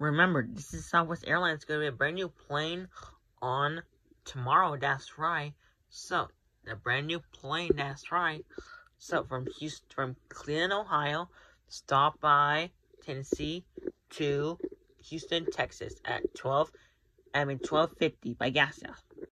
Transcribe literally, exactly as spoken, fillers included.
remember, this is Southwest Airlines. It's going to be a brand new plane on tomorrow. That's right. So, a brand new plane. That's right. So, from Houston, from Cleveland, Ohio, stop by Tennessee to Houston, Texas at twelve. I mean twelve fifty by gas house.